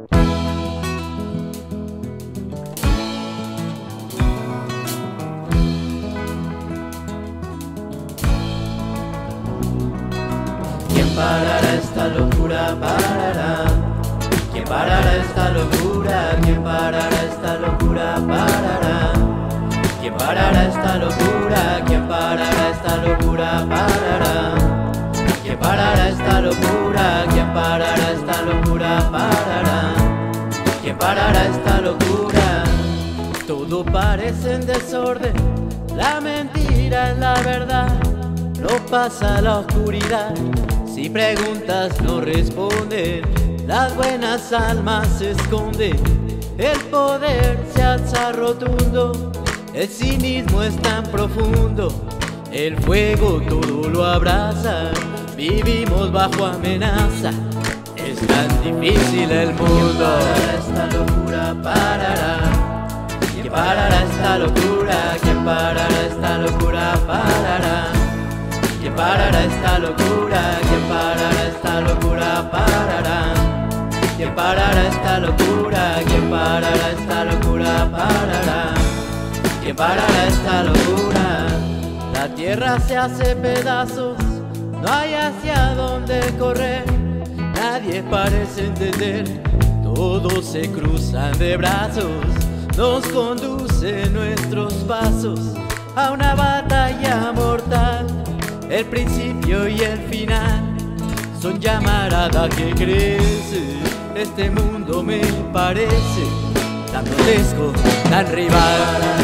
¿Quién parará esta locura? Parará. ¿Quién parará esta locura? ¿Quién parará esta locura? Parará. ¿Quién parará esta locura? ¿Quién parará esta locura? Parará. ¿Quién parará esta locura? ¿Quién parará esta locura? Parará. ¿Quién parará esta locura? Todo parece en desorden, la mentira es la verdad. No pasa la oscuridad, si preguntas no responden. Las buenas almas se esconden, el poder se alza rotundo. El cinismo es tan profundo, el fuego todo lo abraza. Vivimos bajo amenaza, es tan difícil el mundo. ¿Quién parará esta locura? Parará. ¿Quién parará esta locura? ¿Quién parará esta locura? Parará. ¿Quién parará esta locura? ¿Quién parará esta locura? Parará. ¿Quién parará esta locura? ¿Quién parará esta locura? Parará. ¿Quién parará esta locura? La tierra se hace pedazos, no hay hacia dónde correr. Nadie parece entender, todos se cruzan de brazos. Nos conducen nuestros pasos a una batalla mortal. El principio y el final son llamarada que crece. Este mundo me parece tan grotesco, tan rival.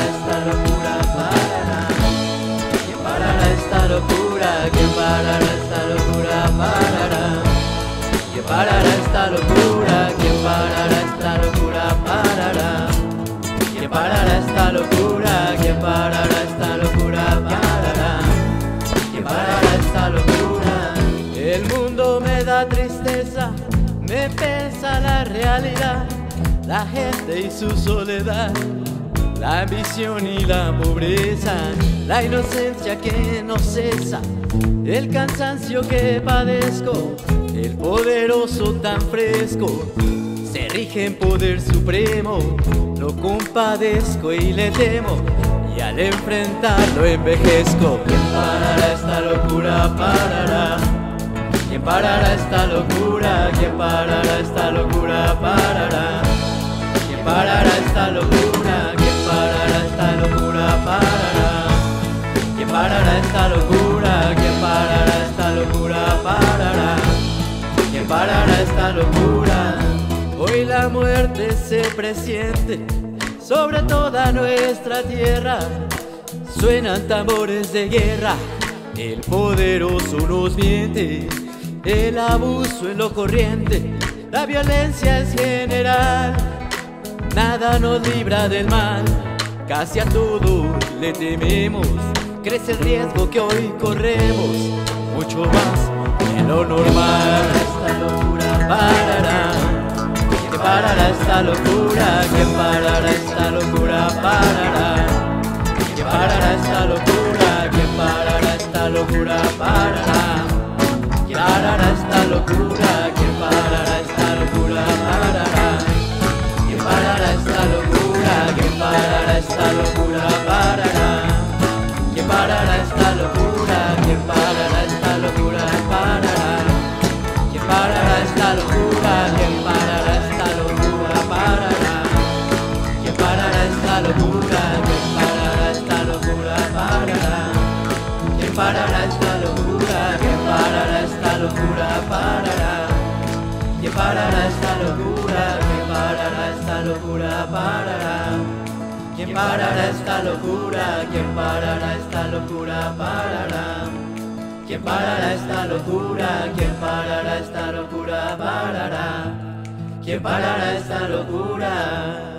¿Quién parará esta locura? ¿Quién parará esta locura? Parará. ¿Quién parará esta locura? ¿Quién parará esta locura? Parará. ¿Quién parará esta locura? ¿Quién parará esta locura? Parará. ¿Quién parará esta locura? El mundo me da tristeza, me pesa la realidad, la gente y su soledad, la ambición y la pobreza, la inocencia que no cesa, el cansancio que padezco, el poderoso tan fresco, se rige en poder supremo, lo compadezco y le temo, y al enfrentarlo envejezco. ¿Quién parará esta locura? Parará. ¿Quién parará esta locura? ¿Quién parará esta locura? Parará. ¿Quién parará esta locura? ¿Quién parará esta locura? Parará. ¿Quién parará esta locura? ¿Quién parará esta locura? Parará. ¿Quién parará esta locura? Hoy la muerte se presiente sobre toda nuestra tierra. Suenan tambores de guerra, el poderoso nos miente. El abuso en lo corriente, la violencia es general. Nada nos libra del mal, casi a todo le tememos. Crece el riesgo que hoy corremos, mucho más que lo normal. Esta locura parará. ¿Quién parará esta locura? ¿Quién parará esta locura? Parará. ¿Quién parará esta locura? ¿Quién parará esta locura? Parará. ¿Quién parará esta locura? ¿Quién parará esta locura? Parará. ¿Quién parará esta locura? ¿Quién parará esta locura? Parará. ¿Quién parará esta locura? ¿Quién parará esta locura? Parará. ¿Quién parará esta locura? ¿Quién parará esta locura? Parará. ¿Quién parará esta locura? ¿Quién parará esta locura? Parará. ¿Quién parará esta locura? ¿Quién parará esta locura? Parará. ¿Quién parará esta locura? ¿Quién parará esta locura? Parará. ¿Quién parará esta locura? ¿Quién parará esta locura? Parará. ¿Quién parará esta locura? ¿Quién parará esta locura? Parará. ¿Quién parará esta locura?